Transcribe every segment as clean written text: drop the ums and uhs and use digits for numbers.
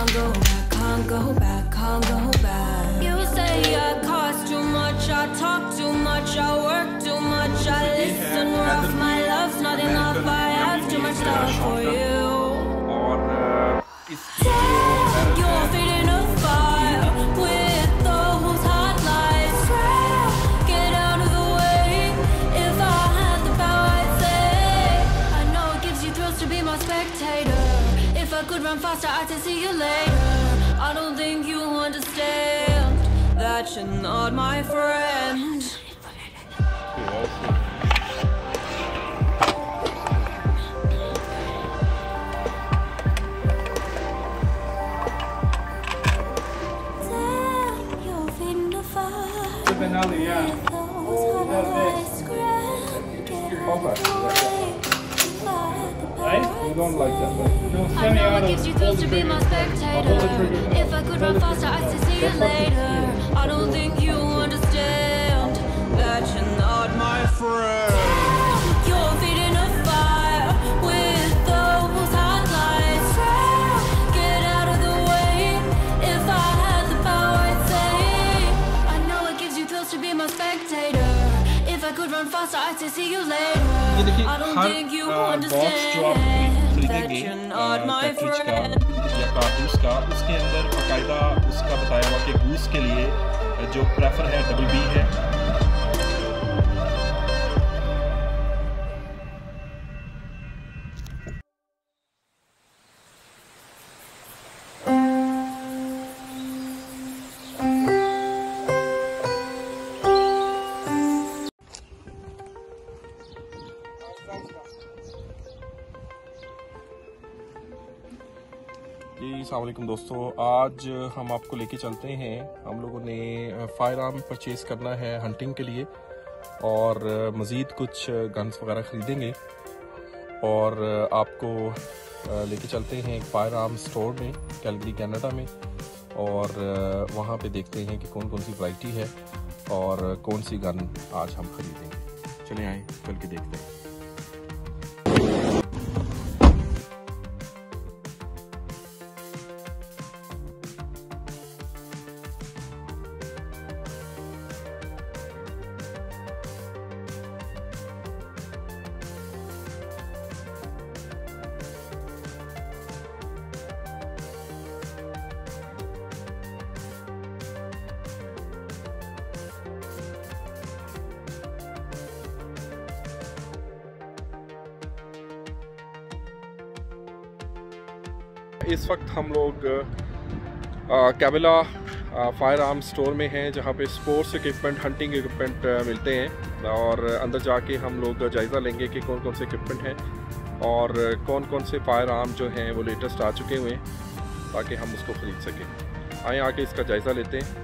can't go back, can't go back, can't go back. You say I cost too much, I talk too much, I work too much, I listen rough. My love's not enough, I have too much love for you. You're feeding a fire with those hot lights. Get out of the way. If I had the power, I'd say. I know it gives you thrills to be my spectator. If I could run faster, I'd say see you later. I don't think you understand that you're not my friend. Benali, yeah. Right? You don't like that, right? No, I know it gives you thrills to be my spectator. If I could run faster, I'd say see you later. I don't think you understand that you're not my friend. You're feeding a fire with those hot lights. Get out of the way. If I had the power, I'd say. I know it gives you thrills to be my spectator. If I could run faster, I'd say see you later. I don't think you understand that you're not my friend. या कारतूस का उसके अंदर बाकायदा उसका बताया हुआ कि गूस के लिए जो प्रेफर है डबल बी है। जी अस्सलाम वालेकुम दोस्तों, आज हम आपको लेके चलते हैं। हम लोगों ने फायर आर्म परचेज़ करना है हंटिंग के लिए और मज़ीद कुछ गन्स वगैरह ख़रीदेंगे और आपको लेके चलते हैं एक फायर आर्म स्टोर में कैलगरी कनाडा में और वहाँ पे देखते हैं कि कौन कौन सी वैरायटी है और कौन सी गन आज हम ख़रीदेंगे। चले आएँ चल के देखते हैं। इस वक्त हम लोग कैबिला फायर आर्म स्टोर में हैं जहाँ पे स्पोर्ट्स इक्विपमेंट हंटिंग इक्विपमेंट मिलते हैं और अंदर जाके हम लोग जायज़ा लेंगे कि कौन कौन से इक्विपमेंट हैं और कौन कौन से फायर आर्म जो हैं वो लेटेस्ट आ चुके हुए हैं ताकि हम उसको ख़रीद सकें। आए आके इसका जायज़ा लेते हैं।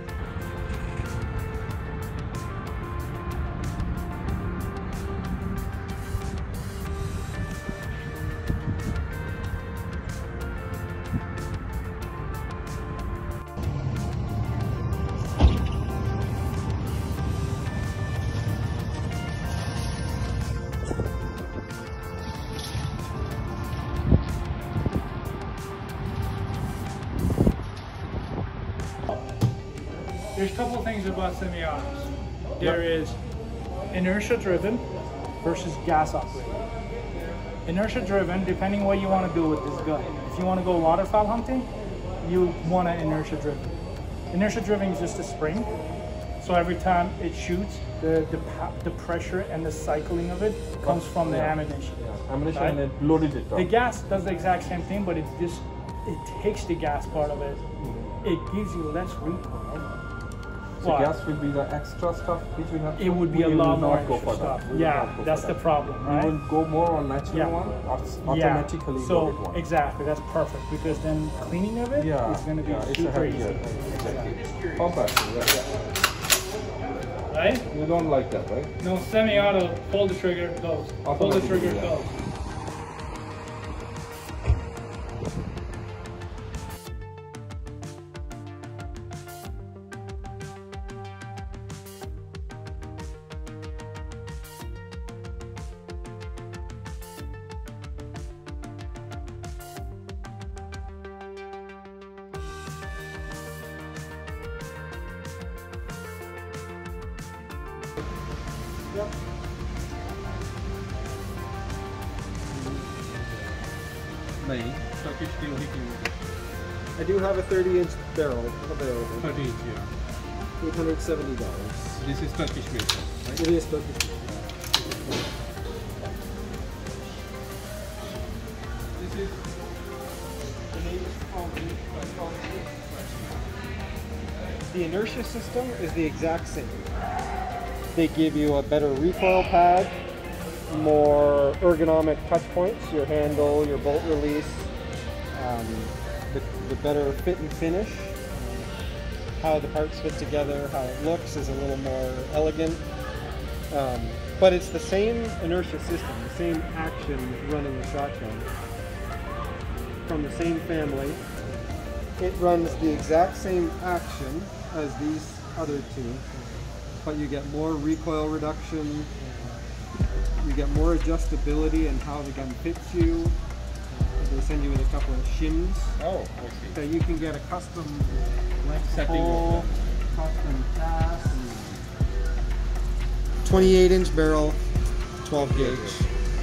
There's a couple of things about semi-autos. There is inertia driven versus gas operated. Inertia driven, depending what you want to do with this gun. If you want to go waterfowl hunting, you want an inertia driven. Inertia driven is just a spring. So every time it shoots, the pressure and the cycling of it comes from the ammunition. Ammunition right? and it loaded it up. The gas does the exact same thing, but it takes the gas part of it. It gives you less recoil. So gas will be the extra stuff which we have. It would be a lot more extra stuff. Yeah, that's the problem, right? You will go more on natural one or automatically loaded one. Exactly, that's perfect because then cleaning of it is going to be super easy. Exactly. Compact, right? You don't like that, right? No, semi-auto, pull the trigger, goes. Pull the trigger, goes. Yep. नहीं, Turkish की वही कीमत है। I do have a 30-inch barrel available. 30 inch, yeah. $870. This is Turkish made, right? It is Turkish. This is the latest from The inertia system is the exact same. They give you a better recoil pad, more ergonomic touch points, your handle, your bolt release, the better fit and finish. How the parts fit together, how it looks is a little more elegant. But it's the same inertia system, the same action running the shotgun from the same family. It runs the exact same action as these other two, but you get more recoil reduction, you get more adjustability in how the gun fits you. They send you with a couple of shims. Oh, okay. So you can get a custom length Setting pull, of custom cast. 28-inch barrel, 12 gauge.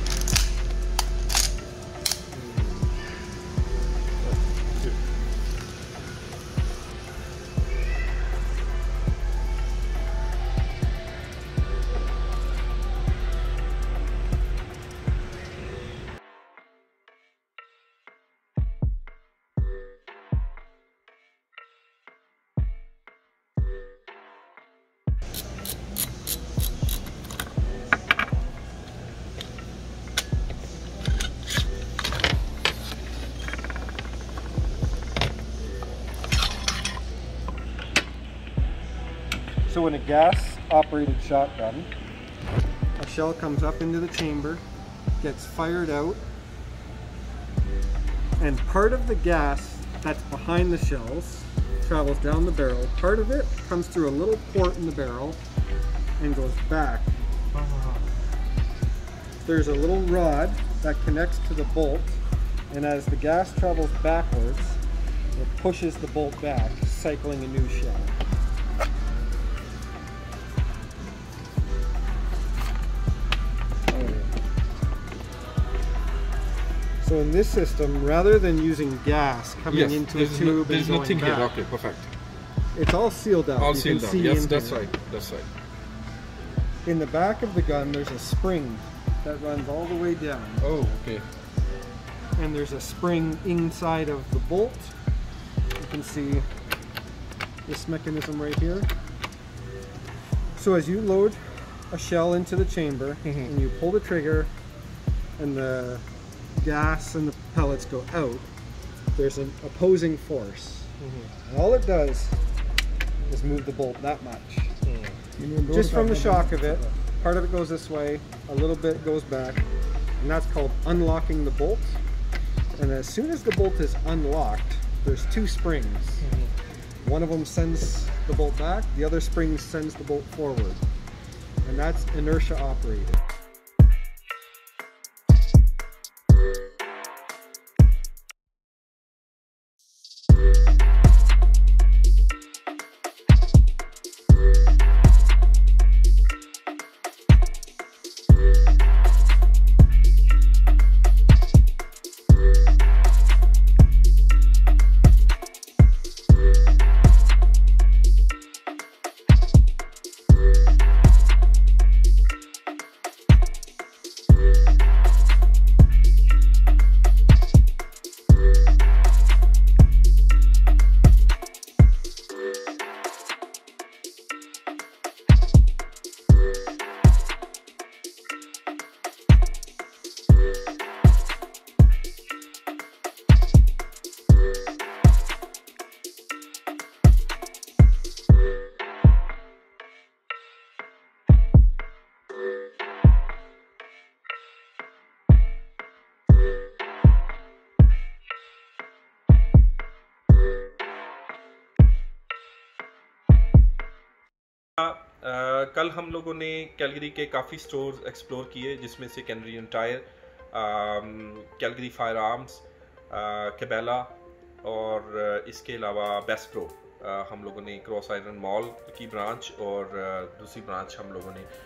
So in a gas-operated shotgun, a shell comes up into the chamber, gets fired out, and part of the gas that's behind the shells travels down the barrel. Part of it comes through a little port in the barrel and goes back. There's a little rod that connects to the bolt, and as the gas travels backwards, it pushes the bolt back, cycling a new shell. So in this system, rather than using gas coming into a tube there's and nothing going here. back, Okay, perfect. it's all sealed out. All You sealed can down. see Yes, in that's here. right. That's right. In the back of the gun, there's a spring that runs all the way down. Oh, okay. And there's a spring inside of the bolt. You can see this mechanism right here. So as you load a shell into the chamber and you pull the trigger and the gas and the pellets go out, there's an opposing force. And all it does is move the bolt that much. Just from the shock of it, part of it goes this way, a little bit goes back, and that's called unlocking the bolt. And as soon as the bolt is unlocked, there's two springs. One of them sends the bolt back, the other spring sends the bolt forward. And that's inertia operated. कल हम लोगों ने Calgary के काफ़ी stores explore किए, जिसमें से Canadian tire, Calgary fire arms, Cabela और इसके अलावा बेस्ट प्रो। हम लोगों ने क्रॉस आयरन मॉल की ब्रांच और दूसरी ब्रांच हम लोगों ने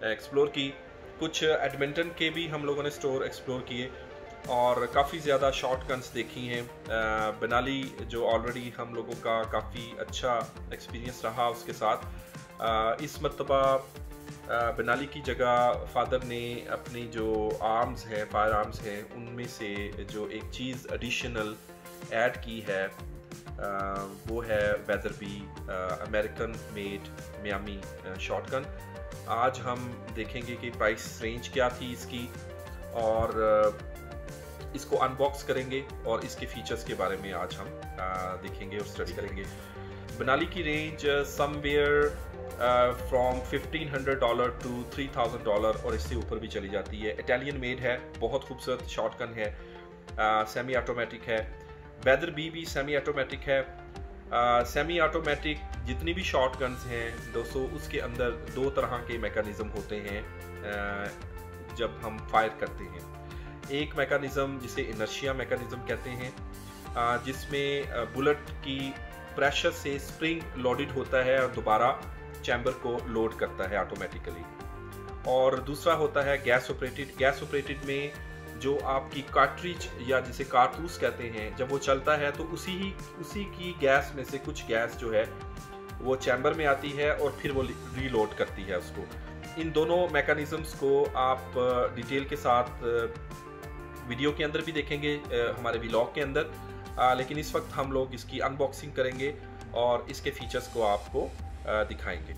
एक्सप्लोर की। कुछ एडमिंटन के भी हम लोगों ने स्टोर एक्सप्लोर किए और काफ़ी ज़्यादा शॉर्ट गन्स देखी हैं। बनाली जो ऑलरेडी हम लोगों का काफ़ी अच्छा एक्सपीरियंस रहा उसके साथ, इस मरतबा बनाली की जगह फादर ने अपनी जो आर्म्स हैं, फायर आर्म्स हैं, उनमें से जो एक चीज़ एडिशनल ऐड की है वो है Weatherby American made Miami shotgun. आज हम देखेंगे कि प्राइस रेंज क्या थी इसकी और इसको अनबॉक्स करेंगे और इसके फीचर्स के बारे में आज हम देखेंगे और स्टडी करेंगे। बनाली की रेंज समवेयर फ्रॉम $1,500 to $3,000 और इससे ऊपर भी चली जाती है। इटालियन मेड है, बहुत खूबसूरत शॉटगन है, सेमी ऑटोमेटिक है। वेदरबी भी सेमी ऑटोमेटिक है। सेमी ऑटोमेटिक जितनी भी शॉर्ट गन्स हैं दोस्तों, उसके अंदर दो तरह के मैकेनिज़्म होते हैं जब हम फायर करते हैं। एक मैकेनिज़्म जिसे इनर्शिया मैकेनिज़्म कहते हैं, जिसमें बुलेट की प्रेशर से स्प्रिंग लोडेड होता है और दोबारा चैम्बर को लोड करता है ऑटोमेटिकली। और दूसरा होता है गैस ऑपरेटेड। गैस ऑपरेटेड में जो आपकी कार्ट्रिज या जिसे कारतूस कहते हैं, जब वो चलता है तो उसी की गैस में से कुछ गैस जो है वो चैम्बर में आती है और फिर वो रीलोड करती है उसको। इन दोनों मैकेनिज़म्स को आप डिटेल के साथ वीडियो के अंदर भी देखेंगे, हमारे व्लॉग के अंदर, लेकिन इस वक्त हम लोग इसकी अनबॉक्सिंग करेंगे और इसके फीचर्स को आपको दिखाएंगे।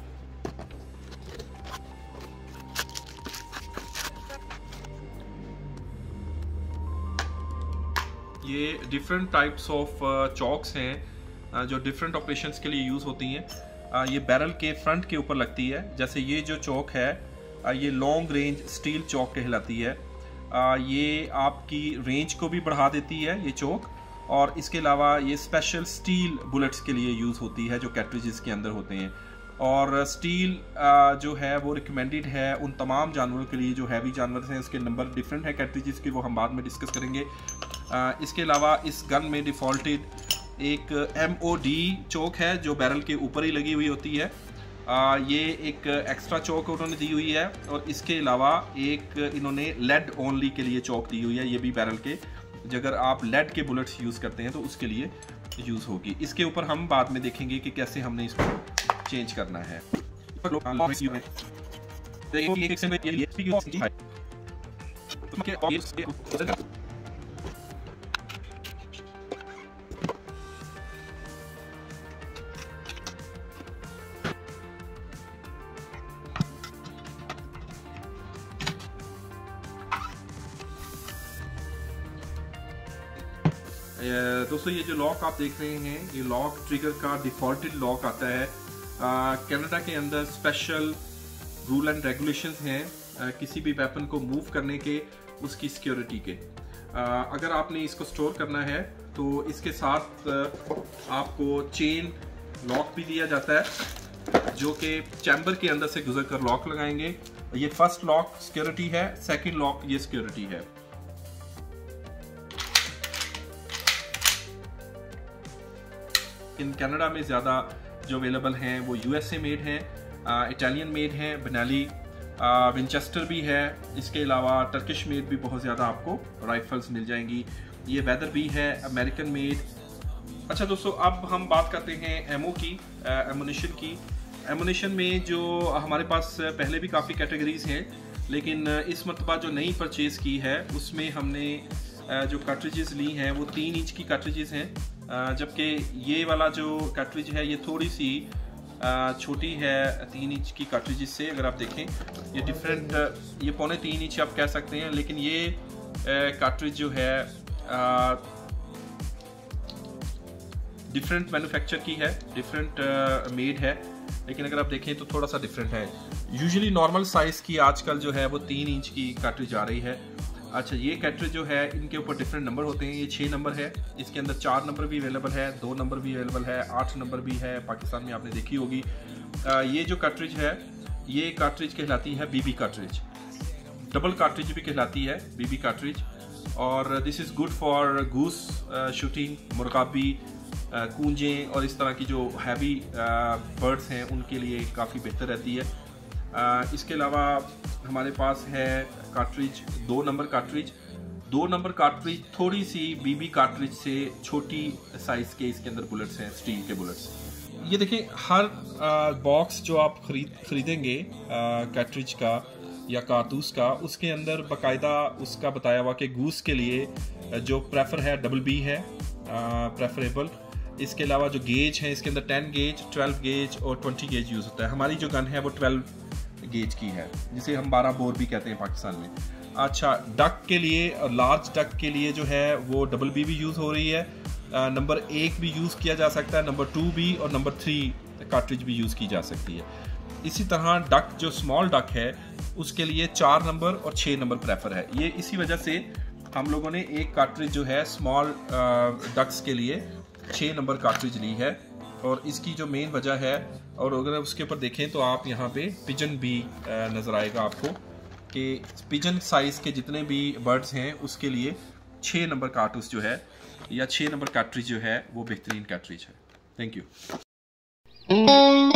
ये डिफरेंट टाइप्स ऑफ चॉक्स हैं जो डिफरेंट ऑपरेशंस के लिए यूज़ होती हैं। ये बैरल के फ्रंट के ऊपर लगती है। जैसे ये जो चॉक है ये लॉन्ग रेंज स्टील चॉक कहलाती है। ये आपकी रेंज को भी बढ़ा देती है ये चॉक, और इसके अलावा ये स्पेशल स्टील बुलेट्स के लिए यूज़ होती है जो कैट्रिजेस के अंदर होते हैं। और स्टील जो है वो रिकमेंडेड है उन तमाम जानवरों के लिए जो हैवी जानवर हैं। उसके नंबर डिफरेंट है कैट्रिजेस के, वो हम बाद में डिस्कस करेंगे। इसके अलावा इस गन में डिफ़ॉल्टेड एक MOD चौक है जो बैरल के ऊपर ही लगी हुई होती है। ये एक एक्स्ट्रा चौक उन्होंने दी हुई है, और इसके अलावा एक इन्होंने लेड ओनली के लिए चौक दी हुई है। ये भी बैरल के, अगर आप लेड के बुलेट्स यूज़ करते हैं तो उसके लिए यूज़ होगी। इसके ऊपर हम बाद में देखेंगे कि कैसे हमने इसको चेंज करना है। दोस्तों ये जो लॉक आप देख रहे हैं, ये लॉक ट्रिगर का डिफ़ॉल्टेड लॉक आता है। कनाडा के अंदर स्पेशल रूल एंड रेगुलेशंस हैं किसी भी वेपन को मूव करने के, उसकी सिक्योरिटी के। अगर आपने इसको स्टोर करना है तो इसके साथ आपको चेन लॉक भी दिया जाता है जो कि चैम्बर के अंदर से गुजर कर लॉक लगाएंगे। ये फर्स्ट लॉक सिक्योरिटी है, सेकंड लॉक ये सिक्योरिटी है। इन कनाडा में ज़्यादा जो अवेलेबल हैं वो USA मेड हैं, इटालियन मेड हैं, बनाली, विंचेस्टर भी है। इसके अलावा टर्किश मेड भी बहुत ज़्यादा आपको राइफल्स मिल जाएंगी। ये वेदरबी है, अमेरिकन मेड। अच्छा दोस्तों, अब हम बात करते हैं एमओ की, एमुनिशन की। एमुनिशन में जो हमारे पास पहले भी काफ़ी कैटेगरीज हैं, लेकिन इस मरतबा जो नई परचेज़ की है उसमें हमने जो कार्ट्रिजेस ली हैं वो 3 इंच की कार्ट्रिजेस हैं, जबकि ये वाला जो कार्ट्रिज है ये थोड़ी सी छोटी है 3 इंच की कार्ट्रिजेस से। अगर आप देखें ये डिफरेंट, ये 3.25 इंच आप कह सकते हैं, लेकिन ये कार्ट्रिज जो है डिफरेंट मैन्युफैक्चर की है, डिफरेंट मेड है, लेकिन अगर आप देखें तो थोड़ा सा डिफरेंट है। यूजुअली नॉर्मल साइज़ की आजकल जो है वो 3 इंच की कार्ट्रिज आ रही है। अच्छा, ये कार्ट्रिज जो है इनके ऊपर डिफरेंट नंबर होते हैं। ये 6 नंबर है, इसके अंदर 4 नंबर भी अवेलेबल है, 2 नंबर भी अवेलेबल है, 8 नंबर भी है, पाकिस्तान में आपने देखी होगी। ये जो कार्ट्रिज है ये कार्ट्रिज कहलाती है BB कार्ट्रिज, डबल कार्ट्रिज भी कहलाती है BB कार्ट्रिज। और this is good for goose shooting, मुर्गाबी, कूंजें और इस तरह की जो हैवी बर्ड्स हैं उनके लिए काफ़ी बेहतर रहती है। इसके अलावा हमारे पास है cartridge 2 number cartridge. 2 number cartridge थोड़ी सी बीबी कार्ट्रिज से छोटी साइज के इसके अंदर बुलेट्स हैं, स्टील के बुलेट्स। ये देखें, हर बॉक्स जो आप खरीदेंगे कार्ट्रिज का या कारतूस का, उसके अंदर बाकायदा उसका बताया हुआ कि गूस के लिए जो प्रेफर है BB है, प्रेफरेबल। इसके अलावा जो गेज है इसके अंदर 10 गेज, 12 गेज और 20 गेज यूज़ होता है। हमारी जो गन है वो 12 गेज की है, जिसे हम 12 बोर भी कहते हैं पाकिस्तान में। अच्छा, डक के लिए, लार्ज डक के लिए जो है वो BB भी यूज़ हो रही है। नंबर 1 भी यूज़ किया जा सकता है, नंबर 2 भी, और नंबर 3 कार्ट्रिज भी यूज़ की जा सकती है। इसी तरह डक जो स्मॉल डक है उसके लिए 4 नंबर और 6 नंबर प्रेफर है। ये इसी वजह से हम लोगों ने एक कार्ट्रिज जो है स्मॉल डक्स के लिए 6 नंबर कार्ट्रिज ली है, और इसकी जो मेन वजह है, और अगर उसके ऊपर देखें तो आप यहाँ पे पिजन भी नज़र आएगा आपको, कि पिजन साइज़ के जितने भी बर्ड्स हैं उसके लिए 6 नंबर कार्ट्रिज जो है, या 6 नंबर कार्ट्रिज जो है वो बेहतरीन कार्ट्रिज है। Thank you.